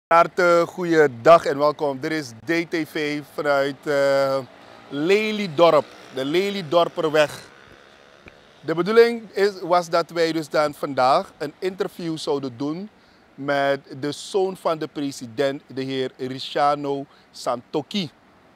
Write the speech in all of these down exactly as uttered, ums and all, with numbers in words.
Harte goeiedag en welkom. Dit is D T V vanuit uh, Lelydorp, de Lelydorperweg. De bedoeling is, was dat wij dus dan vandaag een interview zouden doen met de zoon van de president, de heer Riciano Santokhi.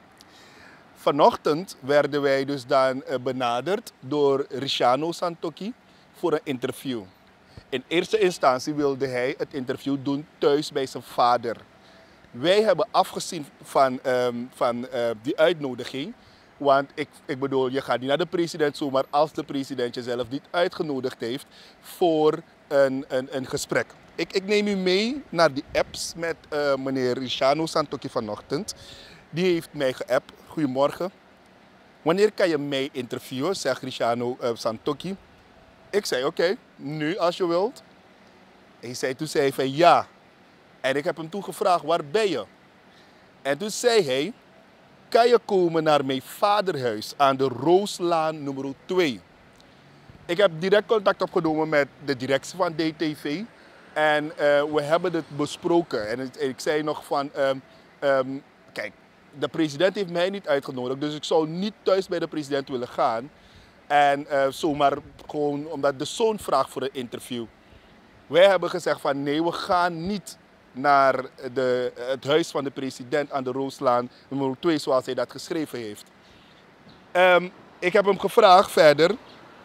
Vanochtend werden wij dus dan benaderd door Riciano Santokhi voor een interview. In eerste instantie wilde hij het interview doen thuis bij zijn vader. Wij hebben afgezien van, um, van uh, die uitnodiging. Want ik, ik bedoel, je gaat niet naar de president zomaar als de president jezelf niet uitgenodigd heeft voor een, een, een gesprek. Ik, ik neem u mee naar die apps met uh, meneer Riciano Santokhi vanochtend. Die heeft mij geappt. Goedemorgen. Wanneer kan je mij interviewen, zegt Riciano uh, Santokhi. Ik zei oké, okay, nu als je wilt. Hij zei, toen zei hij van ja. En ik heb hem toen gevraagd, waar ben je? En toen zei hij, kan je komen naar mijn vaderhuis aan de Rooslaan nummer twee. Ik heb direct contact opgenomen met de directie van D T V. En uh, we hebben het besproken. En ik, ik zei nog van, um, um, kijk, de president heeft mij niet uitgenodigd. Dus ik zou niet thuis bij de president willen gaan. En uh, zomaar gewoon omdat de zoon vraagt voor een interview. Wij hebben gezegd van nee, we gaan niet naar de, het huis van de president aan de Rooslaan nummer twee zoals hij dat geschreven heeft. Um, ik heb hem gevraagd verder,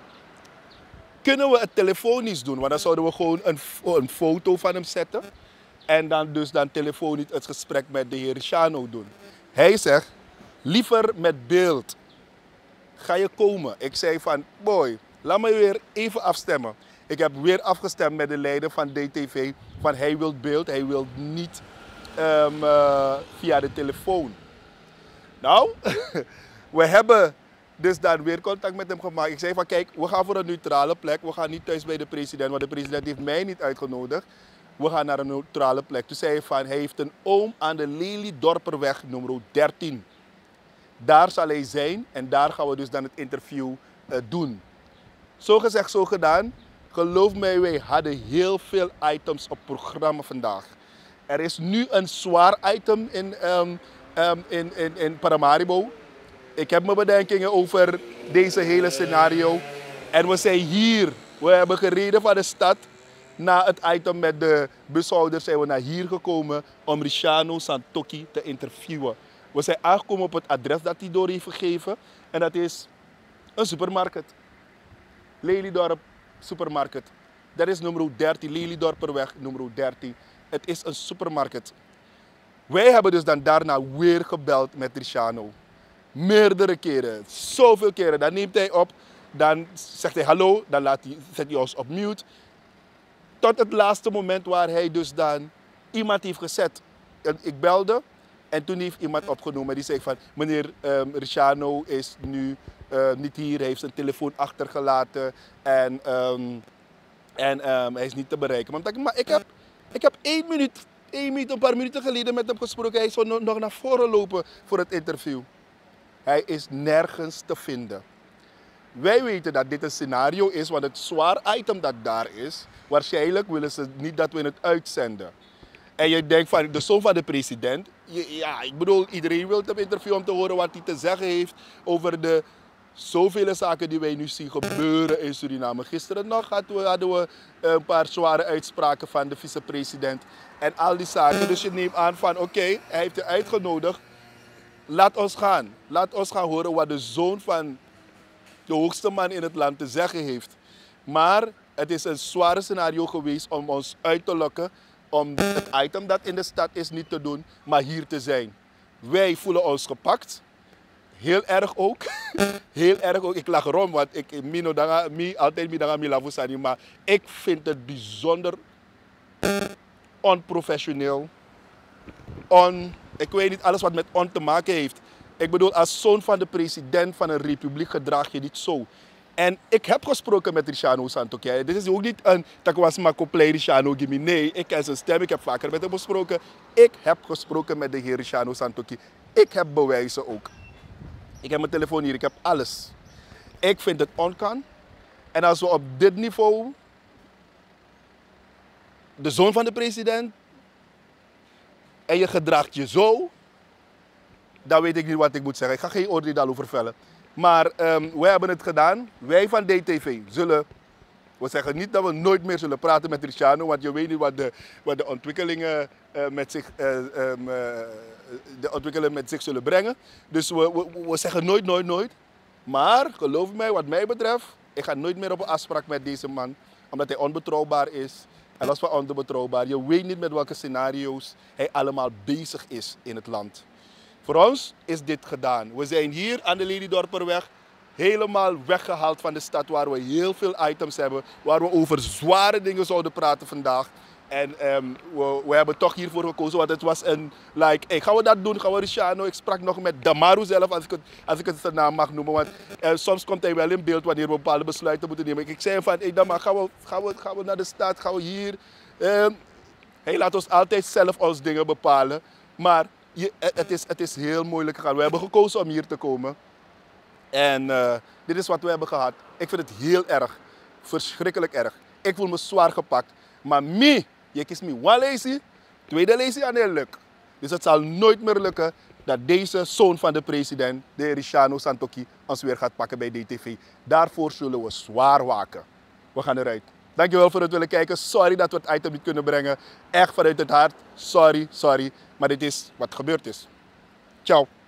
kunnen we het telefonisch doen? Want dan zouden we gewoon een, een foto van hem zetten. En dan dus dan telefonisch het gesprek met de heer Riciano doen. Hij zegt, liever met beeld. Ga je komen? Ik zei van, boy, laat me weer even afstemmen. Ik heb weer afgestemd met de leider van D T V. Van hij wil beeld, hij wil niet um, uh, via de telefoon. Nou, we hebben dus dan weer contact met hem gemaakt. Ik zei van, kijk, we gaan voor een neutrale plek. We gaan niet thuis bij de president, want de president heeft mij niet uitgenodigd. We gaan naar een neutrale plek. Toen zei hij van, hij heeft een oom aan de Lelydorperweg nummer dertien. Daar zal hij zijn en daar gaan we dus dan het interview uh, doen. Zo gezegd, zo gedaan. Geloof mij, wij hadden heel veel items op programma vandaag. Er is nu een zwaar item in, um, um, in, in, in Paramaribo. Ik heb mijn bedenkingen over deze hele scenario. En we zijn hier. We hebben gereden van de stad. Na het item met de bushouders zijn we naar hier gekomen om Riciano Santokhi te interviewen. We zijn aangekomen op het adres dat hij door heeft gegeven. En dat is een supermarkt. Lelydorp supermarkt. Dat is nummer dertien, Lelydorperweg nummer dertien. Het is een supermarkt. Wij hebben dus dan daarna weer gebeld met Riciano. Meerdere keren. Zoveel keren. Dan neemt hij op. Dan zegt hij hallo. Dan laat hij, zet hij ons op mute. Tot het laatste moment waar hij dus dan iemand heeft gezet. Ik belde. En toen heeft iemand opgenomen die zei van, meneer um, Riciano is nu uh, niet hier, hij heeft zijn telefoon achtergelaten en, um, en um, hij is niet te bereiken. Maar, ik, maar ik, heb, ik heb één minuut, één minuut, een paar minuten geleden met hem gesproken, hij zou nog, nog naar voren lopen voor het interview. Hij is nergens te vinden. Wij weten dat dit een scenario is, want het zwaar item dat daar is, waarschijnlijk willen ze niet dat we het uitzenden. En je denkt van de zoon van de president, ja, ik bedoel, iedereen wil hem interviewen om te horen wat hij te zeggen heeft over de zoveel zaken die wij nu zien gebeuren in Suriname. Gisteren nog hadden we, hadden we een paar zware uitspraken van de vicepresident en al die zaken. Dus je neemt aan van oké, okay, hij heeft je uitgenodigd, laat ons gaan. Laat ons gaan horen wat de zoon van de hoogste man in het land te zeggen heeft. Maar het is een zware scenario geweest om ons uit te lokken. Om het item dat in de stad is niet te doen, maar hier te zijn. Wij voelen ons gepakt. Heel erg ook. Heel erg ook. Ik lach erom, want ik mino danga, mi, altijd mi danga mi lavusani, maar ik vind het bijzonder onprofessioneel. On, ik weet niet, alles wat met on te maken heeft. Ik bedoel, als zoon van de president van een republiek gedraag je niet zo. En ik heb gesproken met Riciano Santokhi. Dit is ook niet een takwasma koplei Riciano Gimi. Nee, ik ken zijn stem, ik heb vaker met hem gesproken. Ik heb gesproken met de heer Riciano Santokhi. Ik heb bewijzen ook. Ik heb mijn telefoon hier, ik heb alles. Ik vind het onkan. En als we op dit niveau de zoon van de president en je gedraagt je zo, dan weet ik niet wat ik moet zeggen. Ik ga geen oordeel daarover vellen. Maar um, wij hebben het gedaan. Wij van D T V zullen, we zeggen niet dat we nooit meer zullen praten met Ricciano, want je weet niet wat de, wat de ontwikkelingen uh, met zich, uh, um, uh, de ontwikkelingen met zich zullen brengen. Dus we, we, we zeggen nooit, nooit, nooit. Maar geloof mij, wat mij betreft, ik ga nooit meer op een afspraak met deze man, omdat hij onbetrouwbaar is. En los van onbetrouwbaar, je weet niet met welke scenario's hij allemaal bezig is in het land. Voor ons is dit gedaan. We zijn hier aan de Lelydorperweg helemaal weggehaald van de stad waar we heel veel items hebben, waar we over zware dingen zouden praten vandaag. En um, we, we hebben toch hiervoor gekozen, want het was een, like, hey, gaan we dat doen, gaan we Ricciano? Ik sprak nog met Damaru zelf, als ik het, als ik het zijn naam mag noemen, want uh, soms komt hij wel in beeld wanneer we bepaalde besluiten moeten nemen. Ik zei van, hey Damaru, gaan we, gaan, we, gaan we naar de stad, gaan we hier? Um, hij laat ons altijd zelf ons dingen bepalen, maar je, het, is, het is heel moeilijk gegaan. We hebben gekozen om hier te komen. En uh, dit is wat we hebben gehad. Ik vind het heel erg. Verschrikkelijk erg. Ik voel me zwaar gepakt. Maar me, je kiest me one lazy, tweede lazy aan heel lukt. Dus het zal nooit meer lukken dat deze zoon van de president, de heer Ricciano Santoki, ons weer gaat pakken bij D T V. Daarvoor zullen we zwaar waken. We gaan eruit. Dankjewel voor het willen kijken. Sorry dat we het item niet kunnen brengen. Echt vanuit het hart. Sorry, sorry. Maar dit is wat gebeurd is. Ciao.